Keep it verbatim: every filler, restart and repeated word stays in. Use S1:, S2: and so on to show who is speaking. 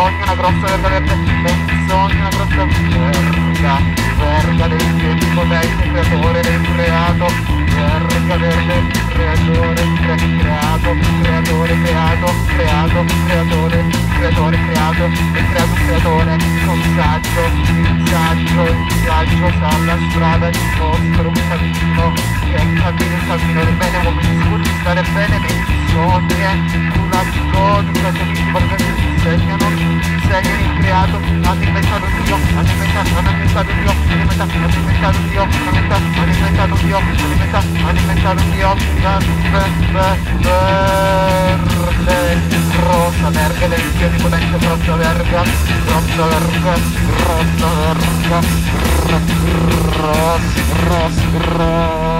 S1: sogno una grossa verga verde, ben sogno una grossa verga, verga dei piedi potenti, creatore del creato, verga verde, creatore, cre creato, creatore, creato, creato, creatore, creatore, creato, e creato creatore, un saggio, il saggio, il saggio sa la strada, il mostro, un cammino, che è il cammino, il cammino del bene, uomini di stare bene nei sogni, una godica che ti insegnano, insegnano il creato, hanno inventato Dio, hanno inventato, hanno inventato Dio, hanno inventato, hanno inventato Dio, hanno inventato, hanno inventato Dio, hanno inventato, hanno inventato Dio, verde, rossa verga del Dio di potenza, rossa verga, rossa verga, rossa verga, rossa, rossa, rossa.